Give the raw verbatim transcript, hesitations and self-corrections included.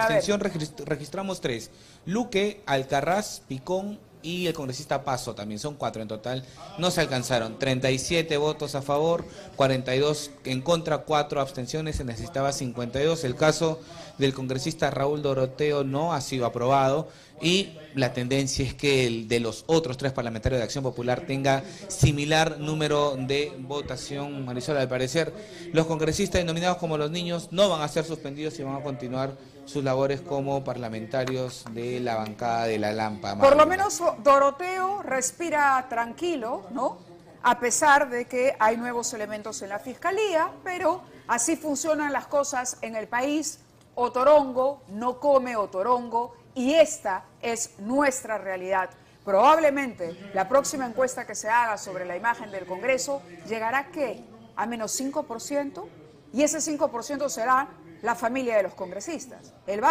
abstención registramos tres. Luque, Alcarraz, Picón y el congresista Paso también. Son cuatro en total. No se alcanzaron. treinta y siete votos a favor, cuarenta y dos en contra, cuatro abstenciones. Se necesitaba cincuenta y dos. El caso del congresista Raúl Doroteo no ha sido aprobado. Y la tendencia es que el de los otros tres parlamentarios de Acción Popular tenga similar número de votación. Marisol, al parecer, los congresistas denominados como los niños no van a ser suspendidos y van a continuar sus labores como parlamentarios de la bancada de la Lampa. Por lo menos Doroteo respira tranquilo, ¿no? A pesar de que hay nuevos elementos en la Fiscalía, pero así funcionan las cosas en el país. Otorongo no come otorongo y esta es nuestra realidad. Probablemente la próxima encuesta que se haga sobre la imagen del Congreso llegará, ¿qué? A menos cinco por ciento, y ese cinco por ciento será la familia de los congresistas. El